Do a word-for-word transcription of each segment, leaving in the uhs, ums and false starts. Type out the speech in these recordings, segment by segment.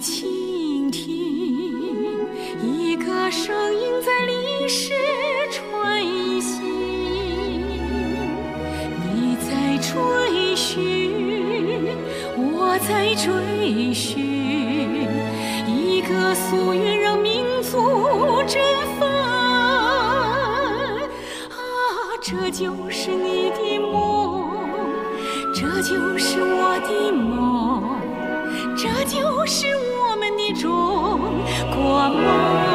倾听，一个声音在历史穿行。你在追寻，我在追寻，一个夙愿让民族振奋。啊，这就是你的梦，这就是我的梦，这就是我们的中国梦，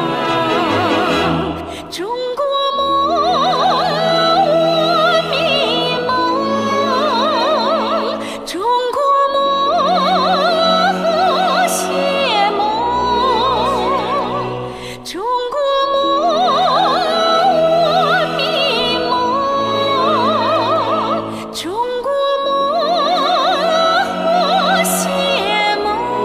中国梦，我迷梦，中国梦，和谐梦，中国梦，我迷梦，中国梦，和谐梦。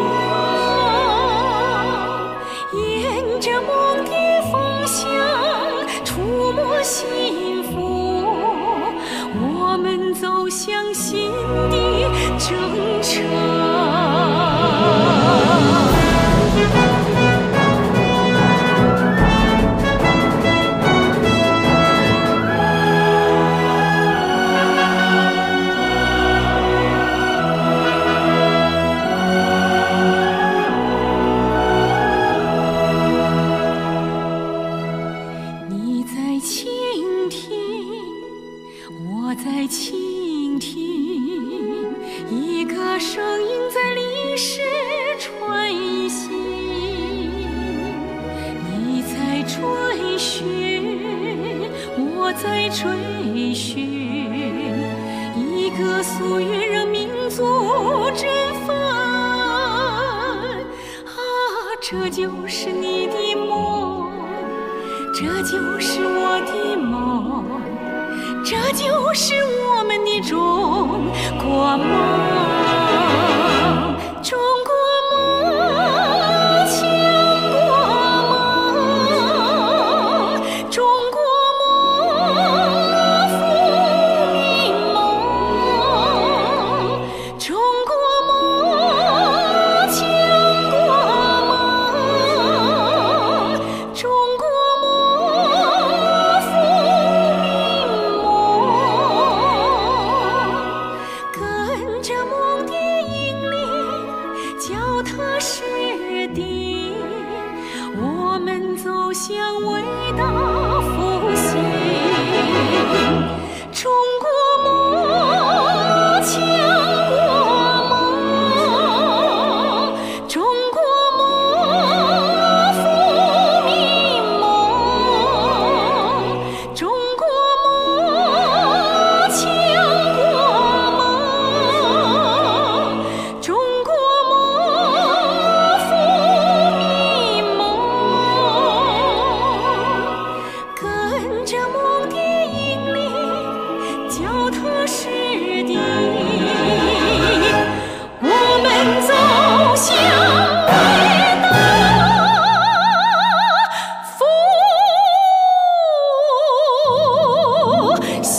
沿着梦的方向，触摸幸福，我们走向新的征程。你在倾听，我在倾听，一个声音在历史穿行。你在追寻，我在追寻，一个夙愿让民族振奋。啊，这就是你的梦，这就是我的梦，这就是我们的中国梦，中国梦，强国梦，中国梦，富民梦，中国梦，强国梦，中国梦，富民梦。跟着梦的引领，脚踏实地，我们走向伟大复兴。中国梦，强国梦，中国梦，富民梦，中国梦，强国梦，中国梦，富民梦。跟着梦的引领，脚踏实地，我们走向伟大复兴。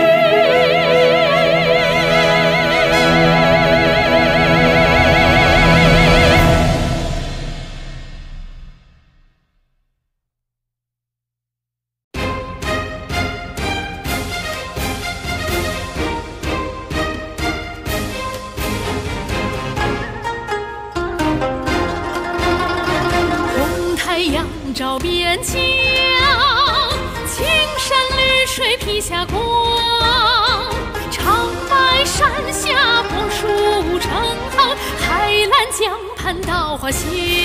红太阳照边疆，青山绿水披下光，长白山下枫树成行，海蓝江畔稻花香。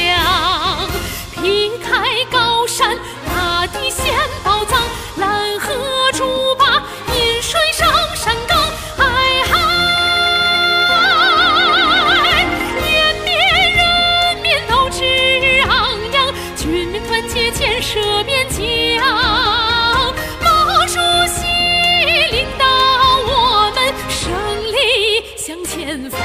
劈开高山，大地显宝藏，蓝河竹坝，饮水上山岗。哎嗨，延边人民斗志昂扬，军民团结建设边疆。毛主席领导我们胜利向前方。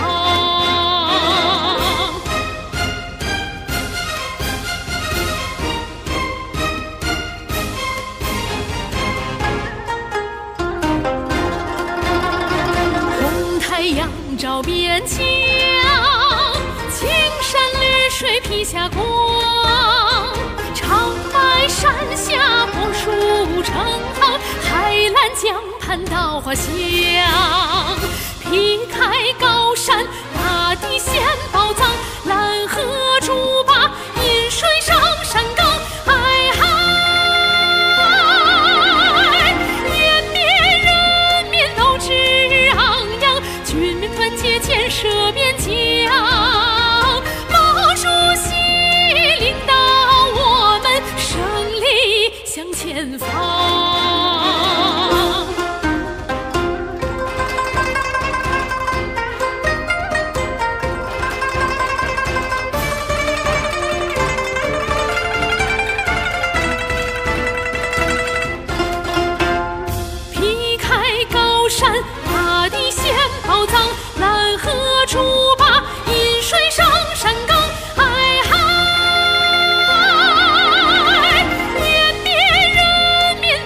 红太阳照边疆， 青山绿水披霞光，长白山下柏树成行，海蓝江畔稻花香。劈开高山，大地显宝藏，蓝河竹筏，饮水上山岗。嗨嗨，延边人民斗志昂扬，军民团结建设边疆。毛主席领导我们胜利向前方。大地显宝藏，蓝河竹筏，饮水上山岗。嗨嗨，延边人民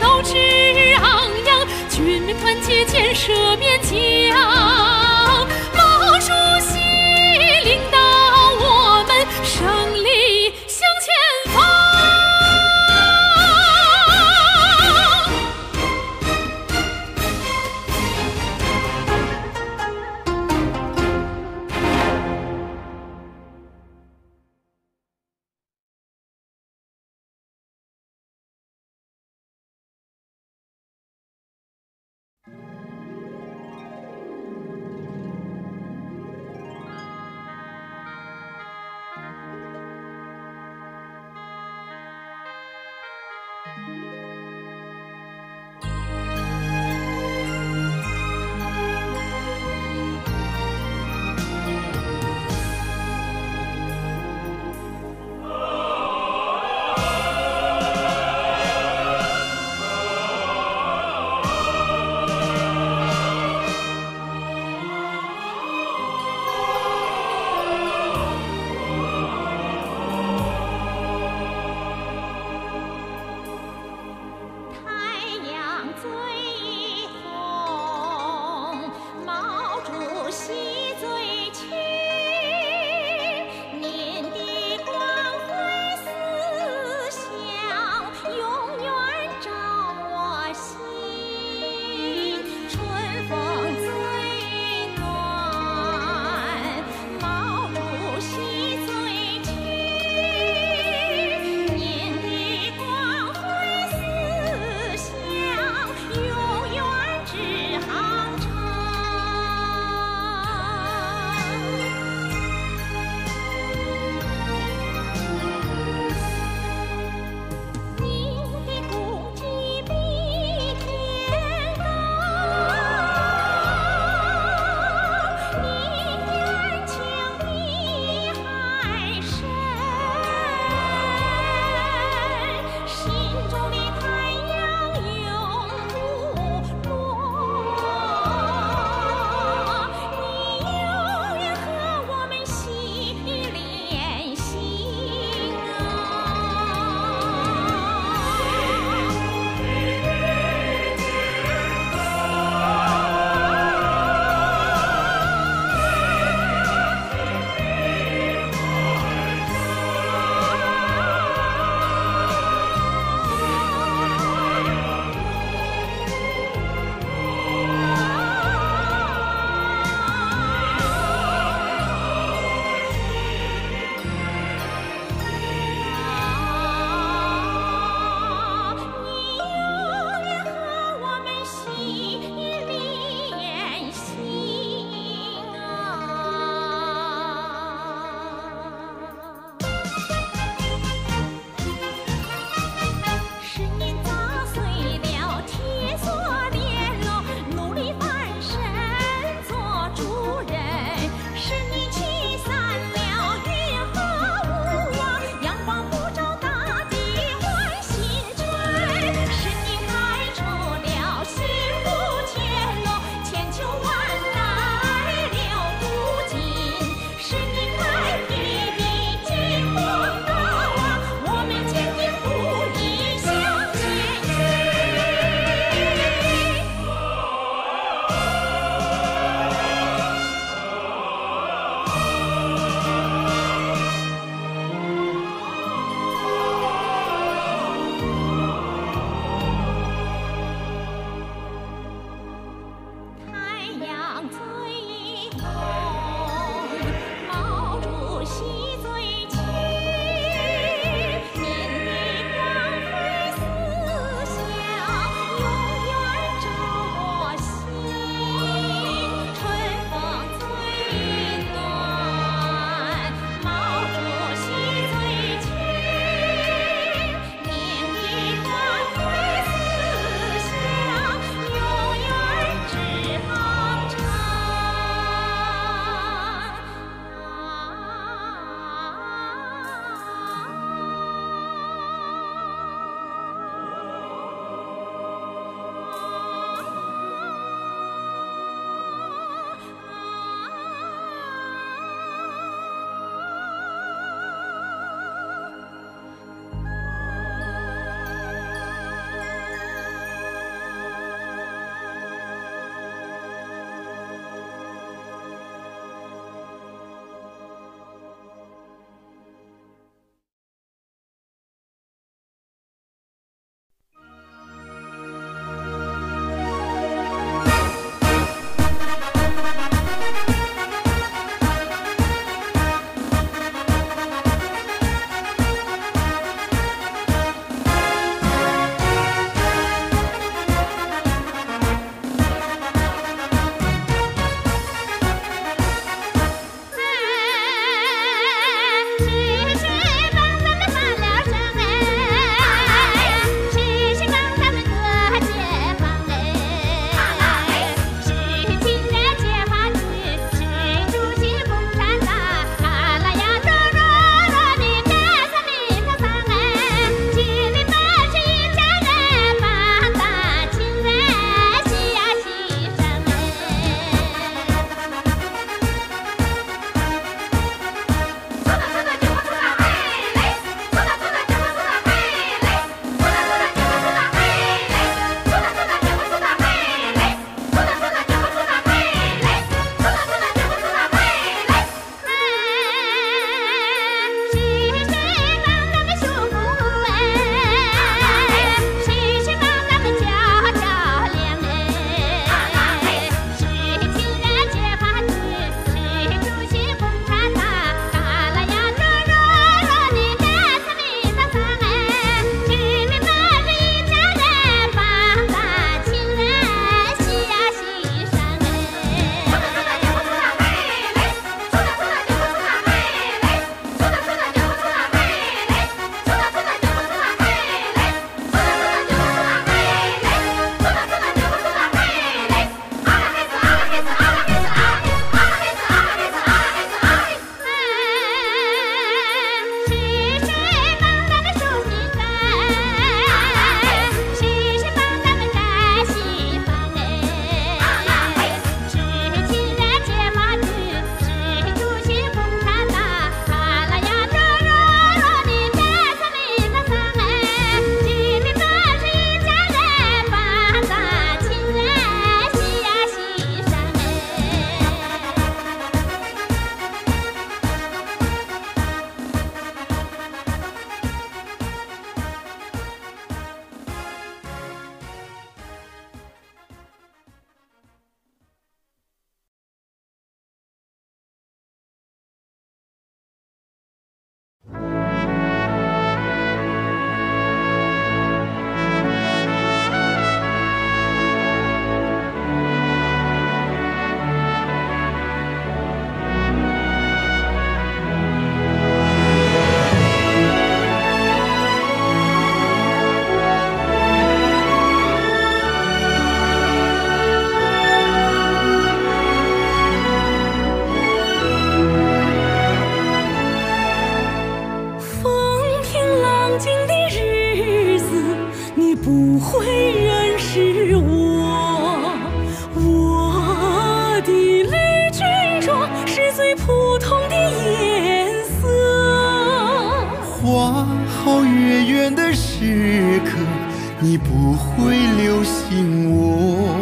好月圆的时刻，你不会留心我。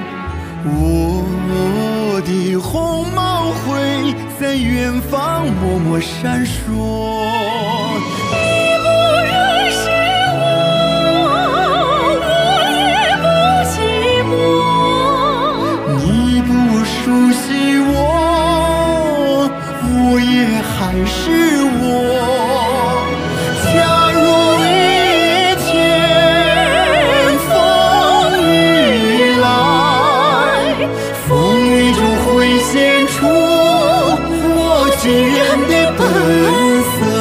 我的红毛会在远方默默闪烁。 你不认识我，我也不寂寞。 你不熟悉我，我也还是我。假如一天风雨来，风雨中会现出我巨人的本色。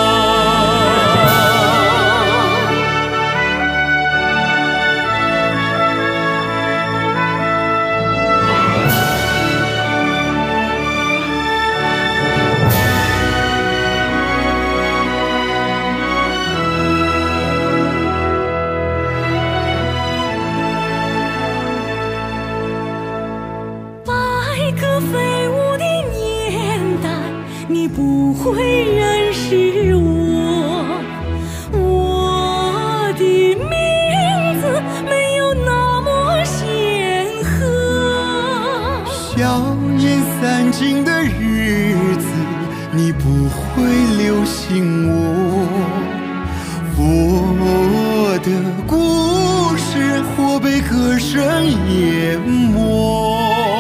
飞舞的年代，你不会认识我。我的名字没有那么显赫。 硝烟散尽的日子，你不会留心我。我的故事或被歌声淹没。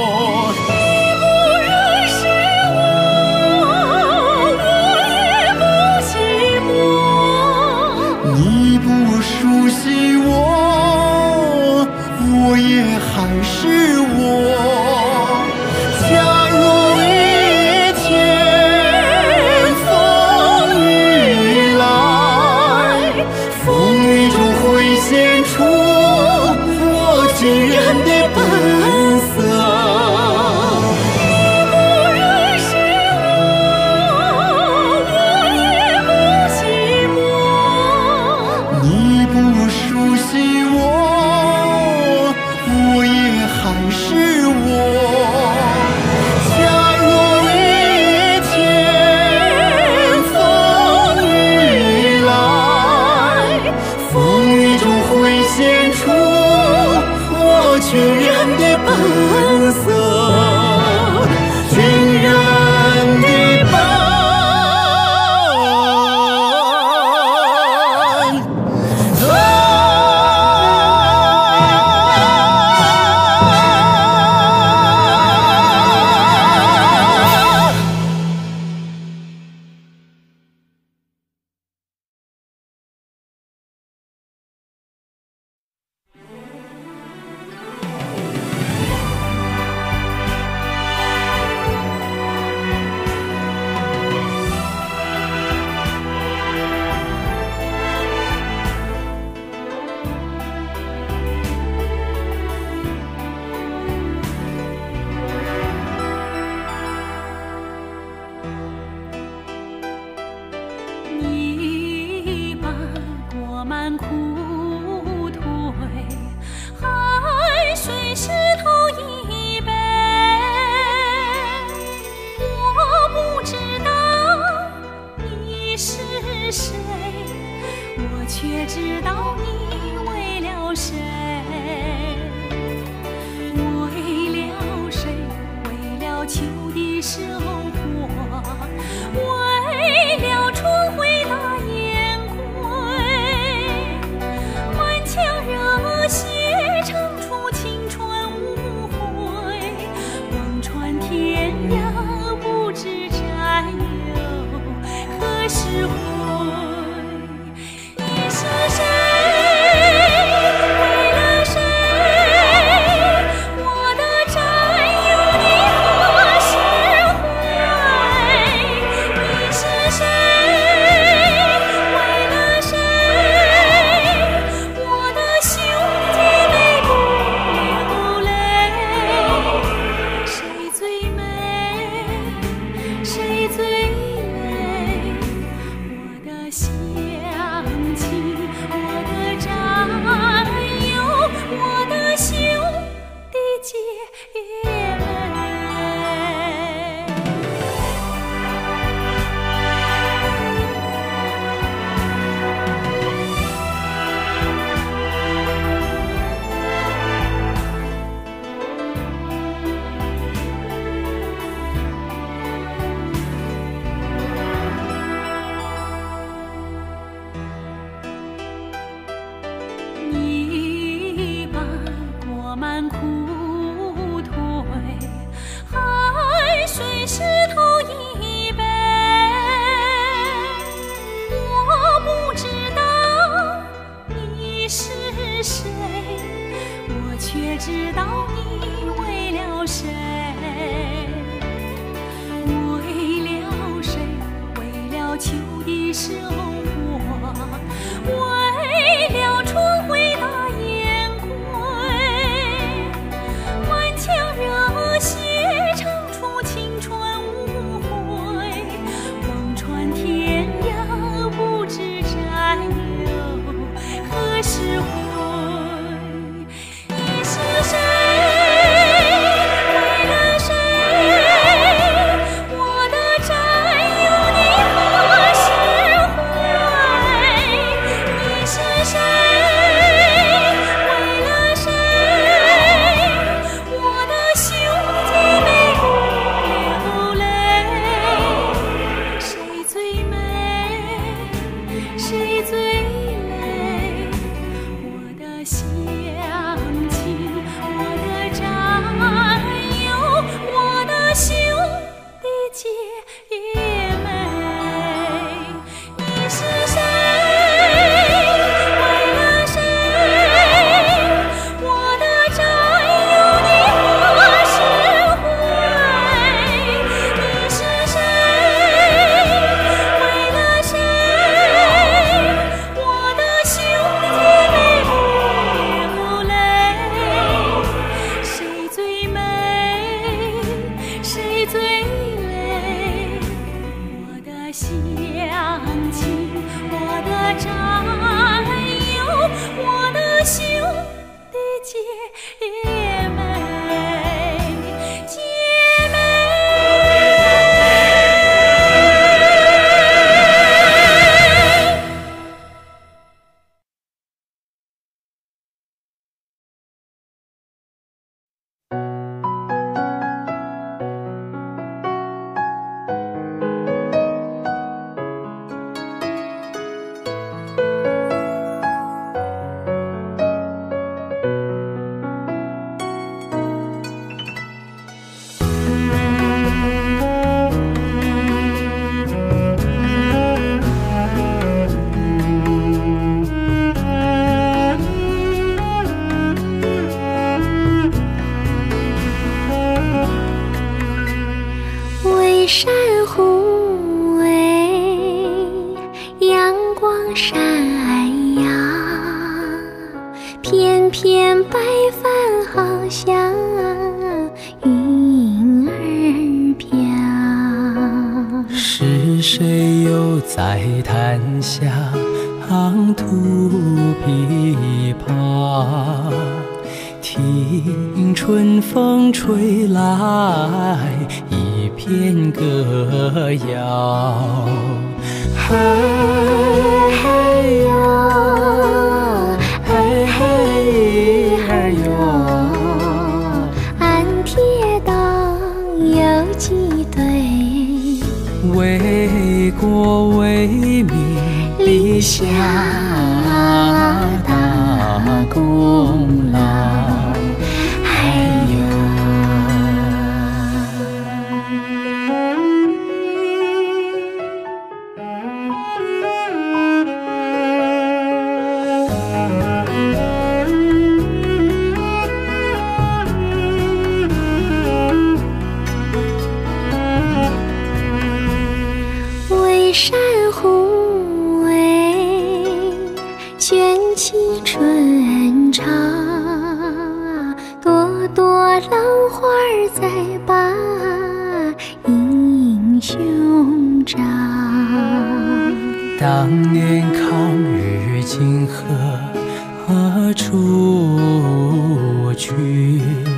熟悉我，我也还是我。假如一天风雨来，风雨中会现出我巨人的本色。巨人的本色，巨人的本色。 却知道你为了谁，为了谁？为了秋的收获，为了春回大雁归，满腔热血唱出青春无悔，望穿天涯不知战友何时回。是谁为了谁？我的战友你何时回？你是谁为了谁？我的兄弟泪不流泪。谁最美？谁最美？我生活，为了重回大雁归，满腔热血唱出青春无悔，望穿天涯不知战友何时回。你是谁？为了谁？我的战友你何时回？你是谁？为了谁？我的兄弟妹不流泪，谁最美？谁最美？我的乡亲，我的战友，我的兄弟姐妹。你是谁？为了谁？我的战友你何时回？你是谁？为了谁？我的兄弟妹不流泪，谁最美？谁最美？我的乡亲，我的战友，我的兄弟姐妹，姐妹。为山湖为阳光闪耀，片片白帆好像云儿飘。 是谁又在檀下吐琵琶？听春风吹来一片歌谣。嘿嘿哟，嘿嘿嘿哟， 按铁道有几对？ 为国为民立下大功劳。 为山湖为卷起春潮，朵朵浪花在把英雄照。 当年抗日金河出去，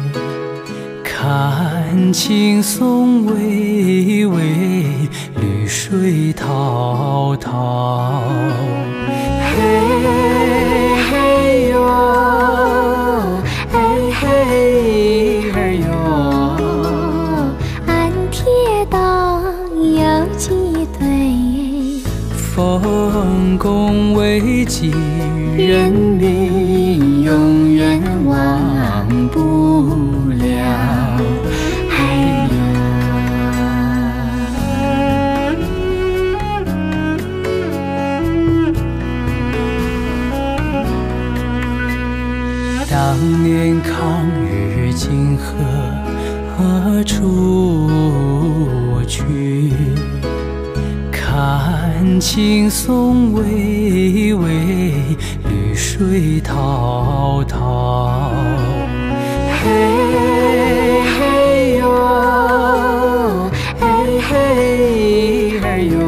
看青松巍巍，绿水滔滔。嘿嘿哟，嘿嘿嘿哟， 按铁道有几对？ 丰功伟绩，人民永远忘不了。 哎当年抗日金河出去，看青松巍巍，绿水滔滔。嘿嘿哟，嘿嘿嘿哟，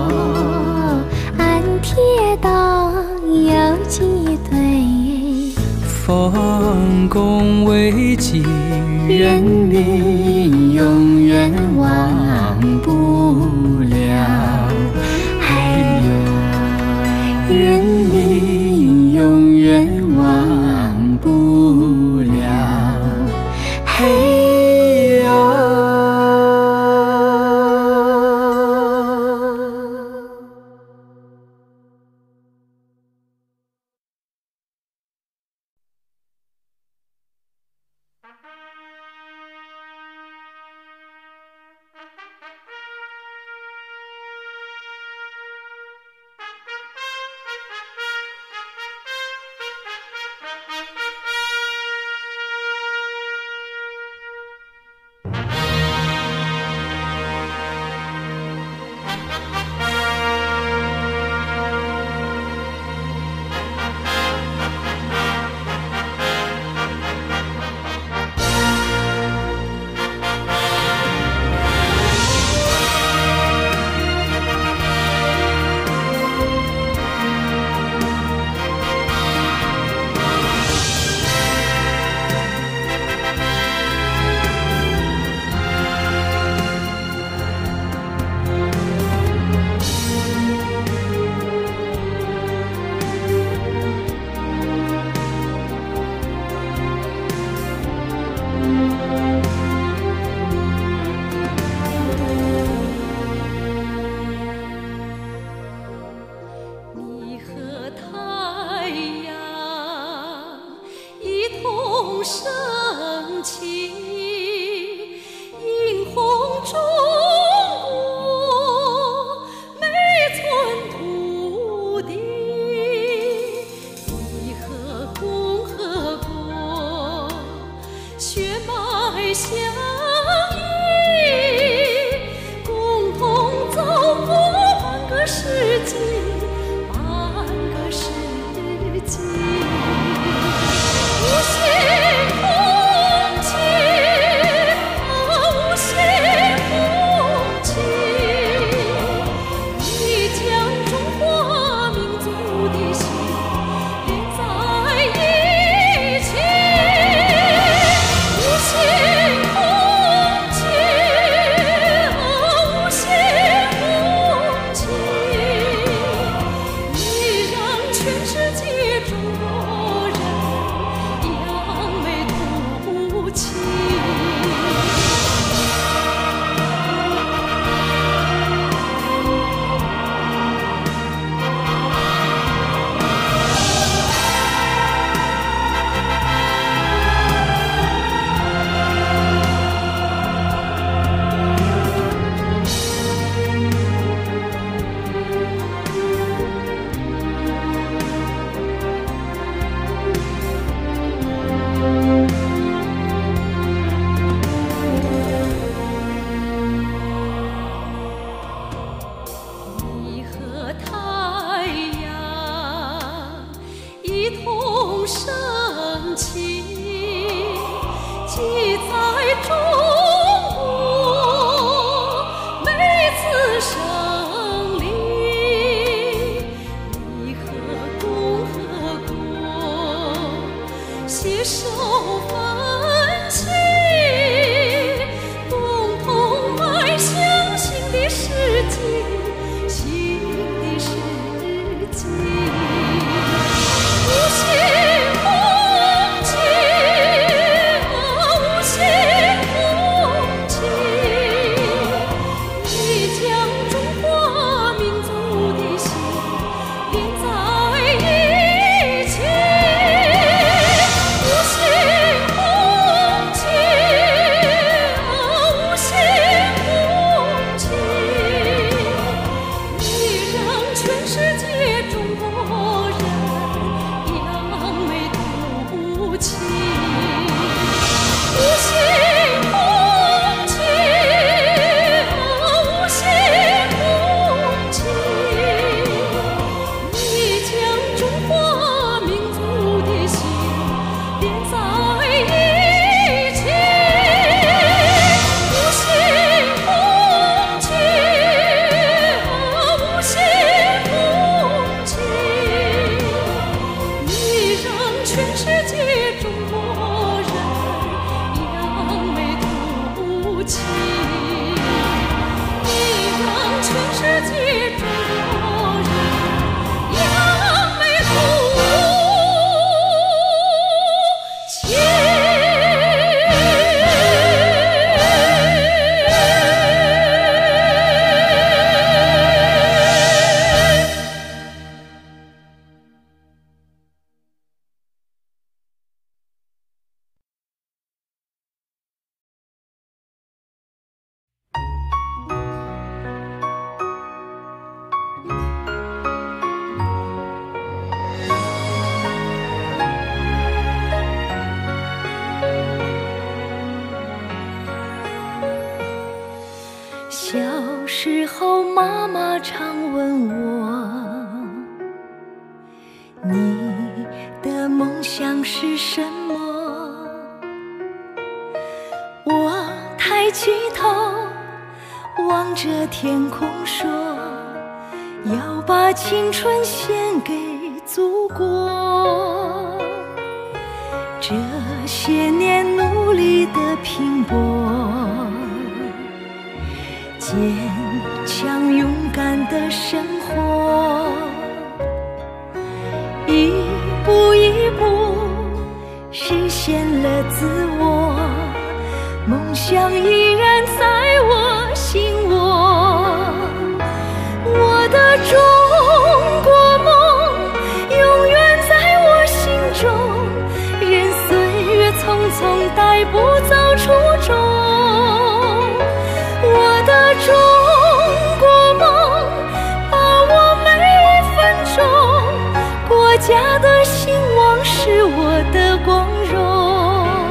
俺铁道有几对？ 丰功伟绩，人民永远忘不了。哎呦，人民永远忘不了。嘿呦。 小时候，妈妈常问我，你的梦想是什么？我抬起头，望着天空说，要把青春献给祖国。这些年努力的拼搏，坚强勇敢的生活，一步一步实现了自我，梦想依然在我心窝。我的中国梦永远在我心中，任岁月匆匆带不走初衷。我的中国梦把握每一分钟，国家的兴亡是我的光荣。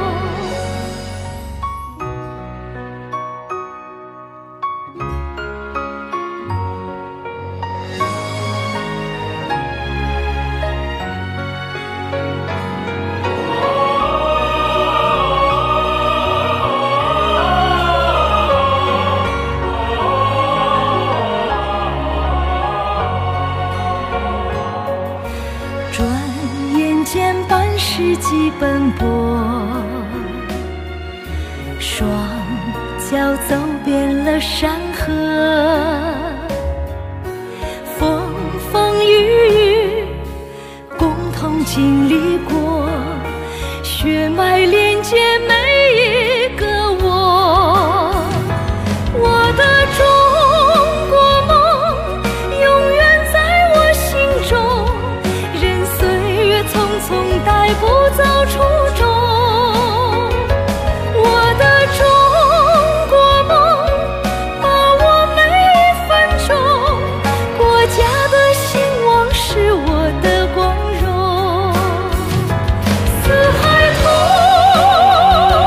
世纪奔波，双脚走遍了山河，风风雨雨共同经历过，血脉连接每一个我。我的中国梦永远在我心中，任岁月匆匆带不走初衷。我的中国梦把握每一分钟，国家的兴亡是我的光荣。四海同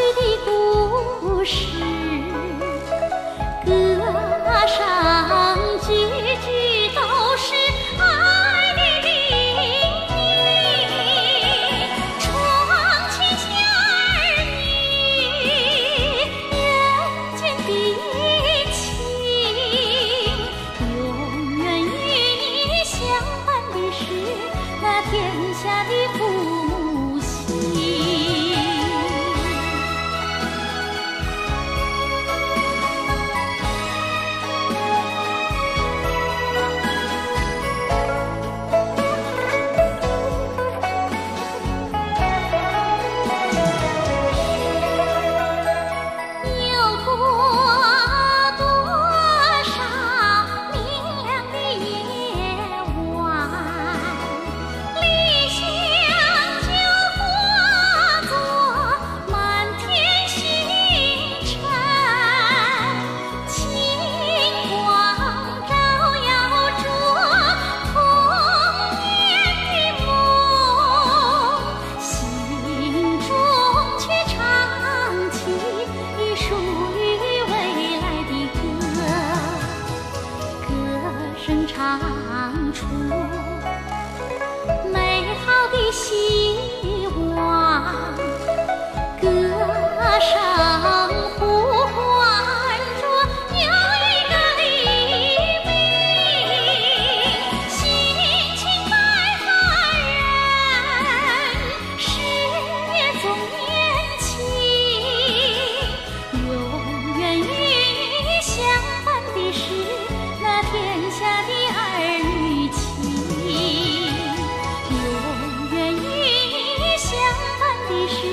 的故事，歌上句句都是爱的叮咛。窗前下儿女，人间的情，永远与你相伴的是那天下的父亲。唱出美好的希望，歌声呼唤着有一个黎明。辛勤白发人，事业总年轻，永远与你相伴的是那天下的儿女情，永远与你相伴的是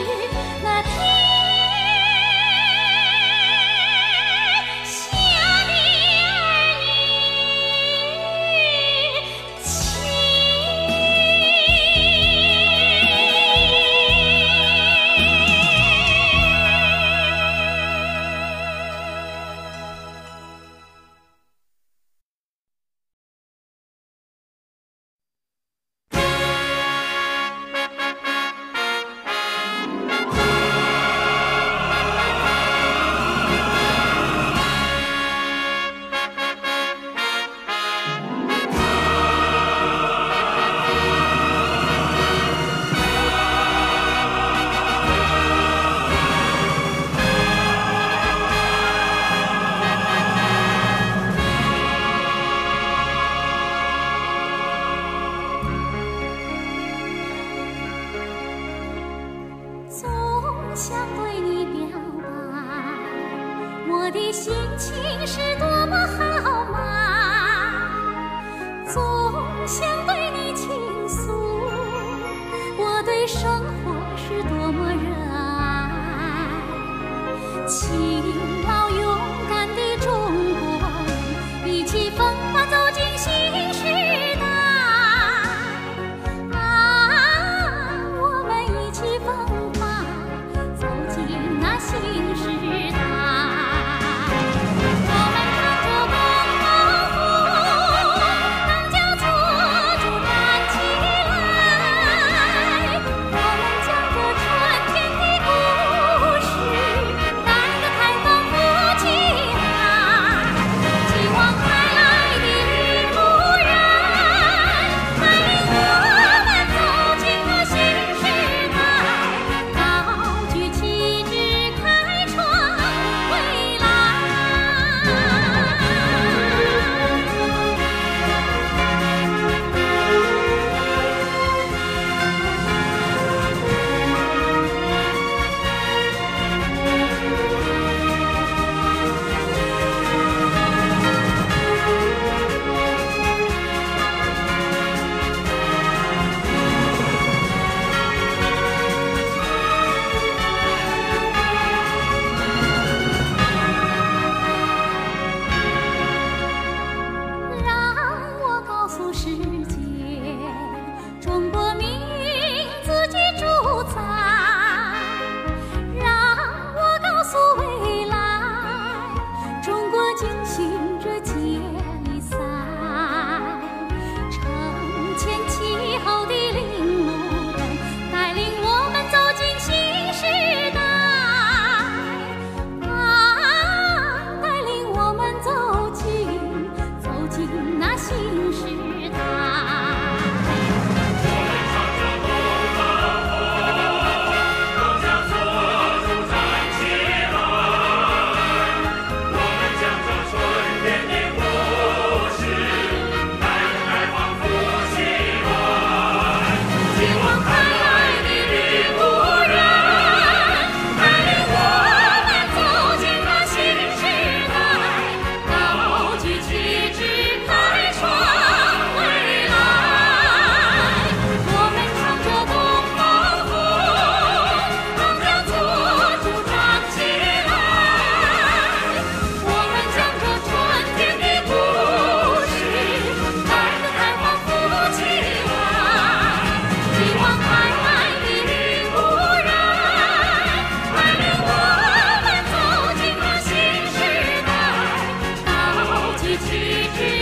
旗帜